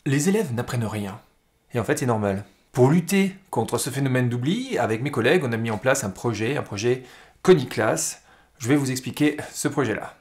Les élèves n'apprennent rien. Et en fait, c'est normal. Pour lutter contre ce phénomène d'oubli, avec mes collègues, on a mis en place un projet Coniclass. Je vais vous expliquer ce projet-là.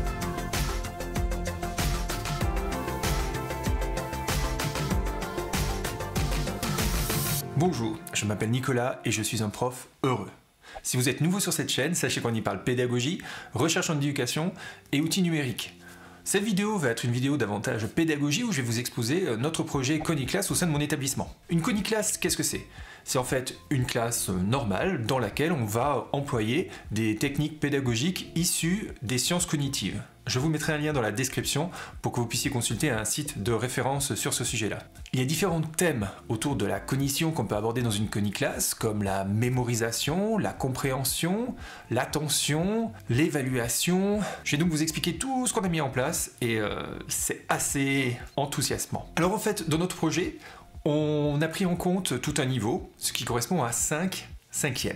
Bonjour, je m'appelle Nicolas et je suis un prof heureux. Si vous êtes nouveau sur cette chaîne, sachez qu'on y parle pédagogie, recherche en éducation et outils numériques. Cette vidéo va être une vidéo davantage pédagogie où je vais vous exposer notre projet Coniclass au sein de mon établissement. Une Coniclass, qu'est-ce que c'est? C'est en fait une classe normale dans laquelle on va employer des techniques pédagogiques issues des sciences cognitives. Je vous mettrai un lien dans la description pour que vous puissiez consulter un site de référence sur ce sujet-là. Il y a différents thèmes autour de la cognition qu'on peut aborder dans une Coniclass, comme la mémorisation, la compréhension, l'attention, l'évaluation. Je vais donc vous expliquer tout ce qu'on a mis en place et c'est assez enthousiasmant. Alors en fait, dans notre projet, on a pris en compte tout un niveau, ce qui correspond à 5/5e.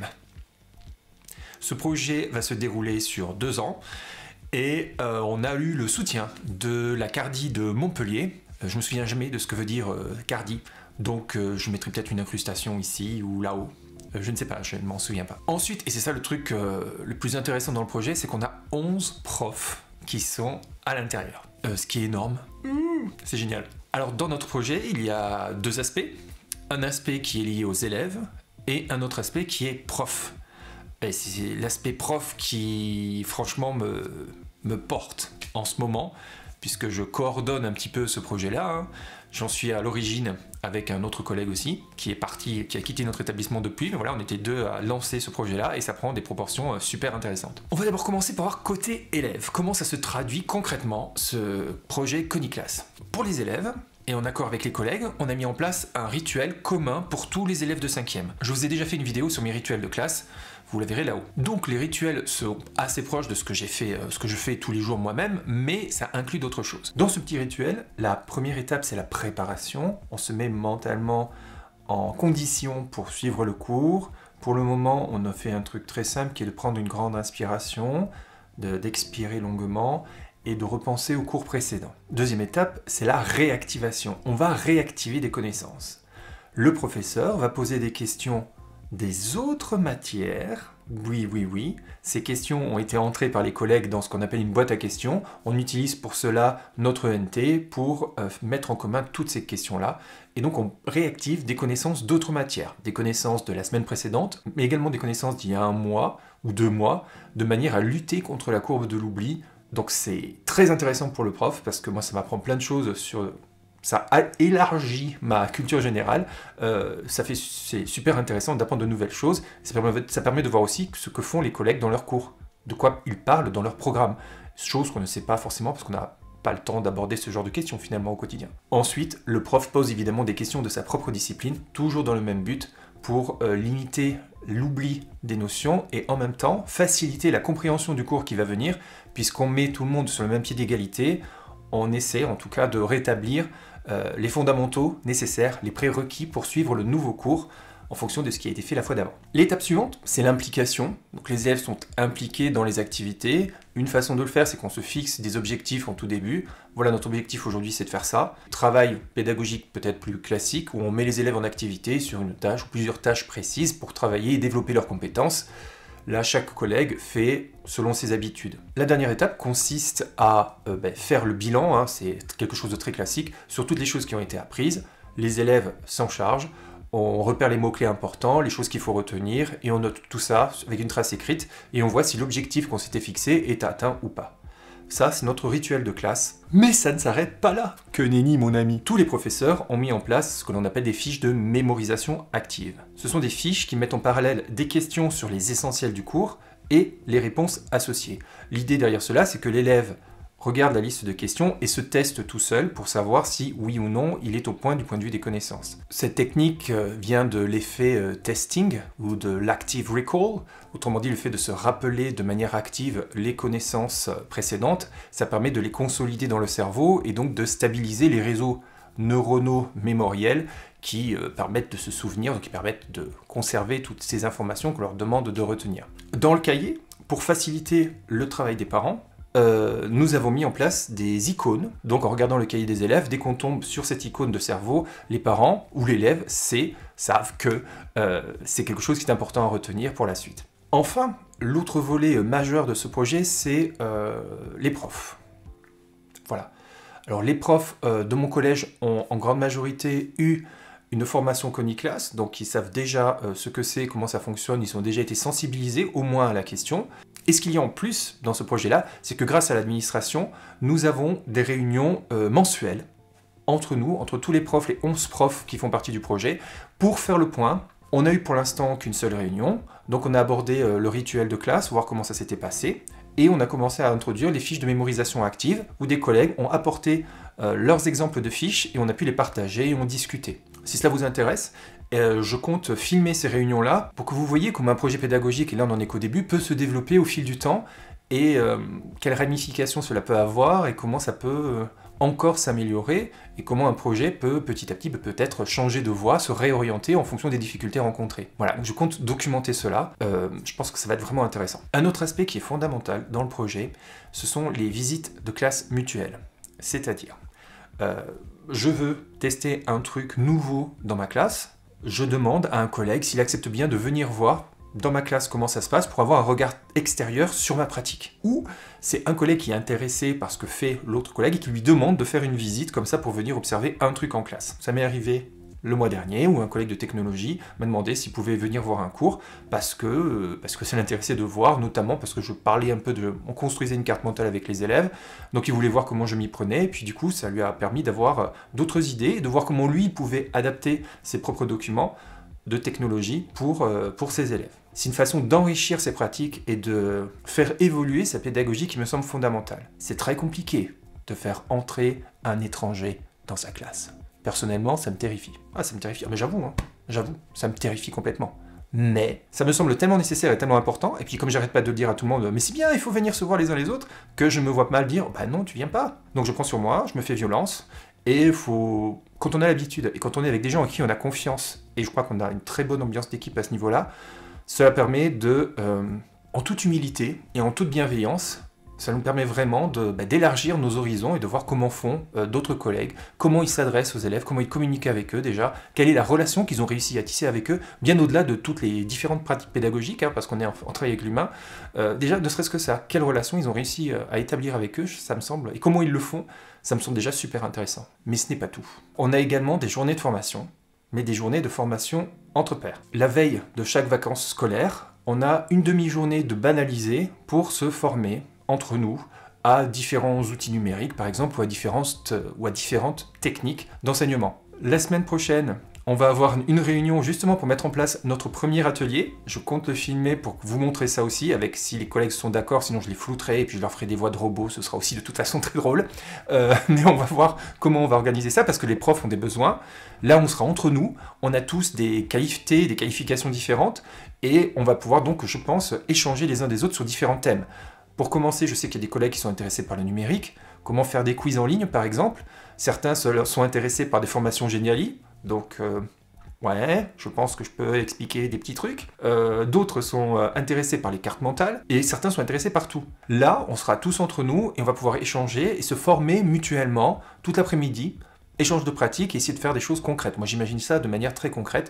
Ce projet va se dérouler sur 2 ans et on a eu le soutien de la Cardi de Montpellier. Je me souviens jamais de ce que veut dire Cardi, donc je mettrai peut-être une incrustation ici ou là-haut. Je ne sais pas, je ne m'en souviens pas. Ensuite, et c'est ça le truc le plus intéressant dans le projet, c'est qu'on a 11 profs qui sont à l'intérieur. Ce qui est énorme. C'est génial. Alors dans notre projet, il y a 2 aspects. Un aspect qui est lié aux élèves et un autre aspect qui est prof. Et c'est l'aspect prof qui franchement me porte en ce moment, puisque je coordonne un petit peu ce projet-là. J'en suis à l'origine avec un autre collègue aussi, qui est parti, qui a quitté notre établissement depuis. Mais voilà, on était 2 à lancer ce projet-là et ça prend des proportions super intéressantes. On va d'abord commencer par voir côté élève. Comment ça se traduit concrètement, ce projet Coniclass? Pour les élèves, et en accord avec les collègues, on a mis en place un rituel commun pour tous les élèves de 5e. Je vous ai déjà fait une vidéo sur mes rituels de classe, vous la verrez là-haut. Donc les rituels sont assez proches de ce que j'ai fait, ce que je fais tous les jours moi-même, mais ça inclut d'autres choses. Dans ce petit rituel, la première étape, c'est la préparation. On se met mentalement en condition pour suivre le cours. Pour le moment, on a fait un truc très simple qui est de prendre une grande inspiration, d'expirer longuement et de repenser au cours précédent. Deuxième étape, c'est la réactivation. On va réactiver des connaissances. Le professeur va poser des questions des autres matières. Oui. Ces questions ont été entrées par les collègues dans ce qu'on appelle une boîte à questions. On utilise pour cela notre ENT pour mettre en commun toutes ces questions-là. Et donc on réactive des connaissances d'autres matières, des connaissances de la semaine précédente, mais également des connaissances d'il y a 1 mois ou 2 mois, de manière à lutter contre la courbe de l'oubli. Donc c'est très intéressant pour le prof, parce que moi ça m'apprend plein de choses sur... Ça a élargi ma culture générale, c'est super intéressant d'apprendre de nouvelles choses, ça permet de voir aussi ce que font les collègues dans leurs cours, de quoi ils parlent dans leur programme, chose qu'on ne sait pas forcément parce qu'on n'a pas le temps d'aborder ce genre de questions finalement au quotidien. Ensuite, le prof pose évidemment des questions de sa propre discipline, toujours dans le même but, pour limiter l'oubli des notions et en même temps faciliter la compréhension du cours qui va venir, puisqu'on met tout le monde sur le même pied d'égalité. On essaie en tout cas de rétablir les fondamentaux nécessaires, les prérequis pour suivre le nouveau cours en fonction de ce qui a été fait la fois d'avant. L'étape suivante, c'est l'implication. Donc les élèves sont impliqués dans les activités. Une façon de le faire, c'est qu'on se fixe des objectifs en tout début. Voilà, notre objectif aujourd'hui, c'est de faire ça. Travail pédagogique peut-être plus classique, où on met les élèves en activité sur une tâche ou plusieurs tâches précises pour travailler et développer leurs compétences. Là, chaque collègue fait selon ses habitudes. La dernière étape consiste à faire le bilan, c'est quelque chose de très classique, sur toutes les choses qui ont été apprises. Les élèves s'en chargent, on repère les mots-clés importants, les choses qu'il faut retenir, et on note tout ça avec une trace écrite, et on voit si l'objectif qu'on s'était fixé est atteint ou pas. Ça, c'est notre rituel de classe. Mais ça ne s'arrête pas là. Que nenni, mon ami. Tous les professeurs ont mis en place ce que l'on appelle des fiches de mémorisation active. Ce sont des fiches qui mettent en parallèle des questions sur les essentiels du cours et les réponses associées. L'idée derrière cela, c'est que l'élève regarde la liste de questions et se teste tout seul pour savoir si, oui ou non, il est au point du point de vue des connaissances. Cette technique vient de l'effet testing ou de l'active recall, autrement dit le fait de se rappeler de manière active les connaissances précédentes. Ça permet de les consolider dans le cerveau et donc de stabiliser les réseaux neuronaux mémoriels qui permettent de se souvenir, donc qui permettent de conserver toutes ces informations qu'on leur demande de retenir. Dans le cahier, pour faciliter le travail des parents, nous avons mis en place des icônes. Donc en regardant le cahier des élèves, dès qu'on tombe sur cette icône de cerveau, les parents ou l'élève savent que c'est quelque chose qui est important à retenir pour la suite. Enfin, l'autre volet majeur de ce projet, c'est les profs. Voilà. Alors les profs de mon collège ont en grande majorité eu une formation Coniclass, donc ils savent déjà ce que c'est, comment ça fonctionne, ils ont déjà été sensibilisés au moins à la question. Et ce qu'il y a en plus dans ce projet-là, c'est que grâce à l'administration, nous avons des réunions mensuelles entre nous, entre tous les profs, les 11 profs qui font partie du projet, pour faire le point. On n'a eu pour l'instant qu'une seule réunion, donc on a abordé le rituel de classe, voir comment ça s'était passé, et on a commencé à introduire les fiches de mémorisation active, où des collègues ont apporté leurs exemples de fiches, et on a pu les partager et on discutait. Si cela vous intéresse, je compte filmer ces réunions-là pour que vous voyez comment un projet pédagogique, et là on n'en est qu'au début, peut se développer au fil du temps, et quelles ramifications cela peut avoir, et comment ça peut encore s'améliorer, et comment un projet peut petit à petit peut-être changer de voie, se réorienter en fonction des difficultés rencontrées. Voilà, donc je compte documenter cela, je pense que ça va être vraiment intéressant. Un autre aspect qui est fondamental dans le projet, ce sont les visites de classe mutuelles. C'est-à-dire, je veux tester un truc nouveau dans ma classe, je demande à un collègue s'il accepte bien de venir voir dans ma classe comment ça se passe pour avoir un regard extérieur sur ma pratique. Ou c'est un collègue qui est intéressé par ce que fait l'autre collègue et qui lui demande de faire une visite comme ça pour venir observer un truc en classe. Ça m'est arrivé le mois dernier où un collègue de technologie m'a demandé s'il pouvait venir voir un cours parce que ça l'intéressait de voir, notamment parce que je parlais un peu on construisait une carte mentale avec les élèves, donc il voulait voir comment je m'y prenais, et puis du coup ça lui a permis d'avoir d'autres idées, de voir comment lui il pouvait adapter ses propres documents de technologie pour ses élèves. C'est une façon d'enrichir ses pratiques et de faire évoluer sa pédagogie qui me semble fondamentale. C'est très compliqué de faire entrer un étranger dans sa classe. Personnellement, ça me terrifie. Ah, ça me terrifie. Mais j'avoue, ça me terrifie complètement. Mais ça me semble tellement nécessaire et tellement important, et puis comme j'arrête pas de le dire à tout le monde, mais c'est bien, il faut venir se voir les uns les autres, que je me vois mal dire, bah non, tu viens pas. Donc je prends sur moi, je me fais violence, et quand on a l'habitude, et quand on est avec des gens en qui on a confiance, et je crois qu'on a une très bonne ambiance d'équipe à ce niveau-là, cela permet en toute humilité et en toute bienveillance, ça nous permet vraiment d'élargir nos horizons et de voir comment font d'autres collègues, comment ils s'adressent aux élèves, comment ils communiquent avec eux déjà, quelle est la relation qu'ils ont réussi à tisser avec eux, bien au-delà de toutes les différentes pratiques pédagogiques, hein, parce qu'on est en travail avec l'humain. Déjà, ne serait-ce que ça, quelle relation ils ont réussi à établir avec eux, ça me semble, et comment ils le font, ça me semble déjà super intéressant. Mais ce n'est pas tout. On a également des journées de formation, mais des journées de formation entre pairs. La veille de chaque vacances scolaires, on a une demi-journée de banalisé pour se former entre nous à différents outils numériques, par exemple, ou à différentes techniques d'enseignement. La semaine prochaine, on va avoir une réunion justement pour mettre en place notre premier atelier. Je compte le filmer pour vous montrer ça aussi, avec si les collègues sont d'accord, sinon je les flouterai et puis je leur ferai des voix de robots, ce sera aussi de toute façon très drôle. Mais on va voir comment on va organiser ça, parce que les profs ont des besoins. Là, on sera entre nous, on a tous des qualités, des qualifications différentes, et on va pouvoir donc, je pense, échanger les uns des autres sur différents thèmes. Pour commencer, je sais qu'il y a des collègues qui sont intéressés par le numérique, comment faire des quiz en ligne par exemple. Certains sont intéressés par des formations Geniali, donc ouais, je pense que je peux expliquer des petits trucs. D'autres sont intéressés par les cartes mentales, et certains sont intéressés par tout. Là, on sera tous entre nous, et on va pouvoir échanger et se former mutuellement toute l'après-midi, échange de pratiques et essayer de faire des choses concrètes. Moi j'imagine ça de manière très concrète.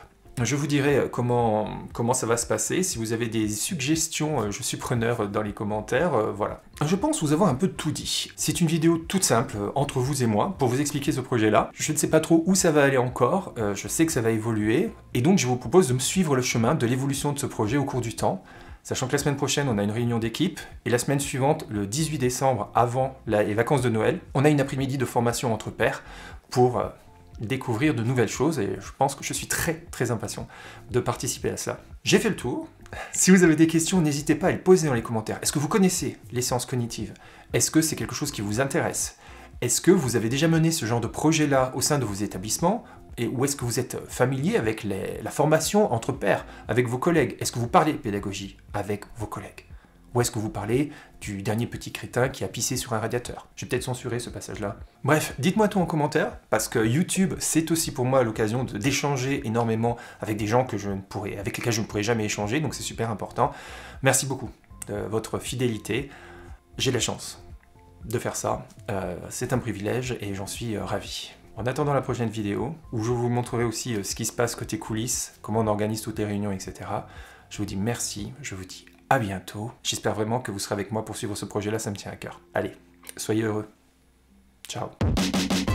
Je vous dirai comment ça va se passer. Si vous avez des suggestions, je suis preneur dans les commentaires, voilà. Je pense vous avoir un peu tout dit. C'est une vidéo toute simple, entre vous et moi, pour vous expliquer ce projet-là. Je ne sais pas trop où ça va aller encore, je sais que ça va évoluer, et donc je vous propose de me suivre le chemin de l'évolution de ce projet au cours du temps, sachant que la semaine prochaine, on a une réunion d'équipe, et la semaine suivante, le 18 décembre, avant les vacances de Noël, on a une après-midi de formation entre pairs pour découvrir de nouvelles choses, et je pense que je suis très très impatient de participer à ça. J'ai fait le tour. Si vous avez des questions, n'hésitez pas à les poser dans les commentaires. Est-ce que vous connaissez les sciences cognitives? Est-ce que c'est quelque chose qui vous intéresse? Est-ce que vous avez déjà mené ce genre de projet-là au sein de vos établissements? Ou est-ce que vous êtes familier avec la formation entre pairs, avec vos collègues? Est-ce que vous parlez pédagogie avec vos collègues? Ou est-ce que vous parlez du dernier petit crétin qui a pissé sur un radiateur? Je vais peut-être censurer ce passage-là. Bref, dites-moi tout en commentaire, parce que YouTube, c'est aussi pour moi l'occasion d'échanger énormément avec des gens avec lesquels je ne pourrais jamais échanger, donc c'est super important. Merci beaucoup de votre fidélité. j'ai la chance de faire ça. C'est un privilège et j'en suis ravi. En attendant la prochaine vidéo, où je vous montrerai aussi ce qui se passe côté coulisses, comment on organise toutes les réunions, etc. Je vous dis merci, je vous dis à bientôt. J'espère vraiment que vous serez avec moi pour suivre ce projet-là, ça me tient à cœur. Allez, soyez heureux. Ciao.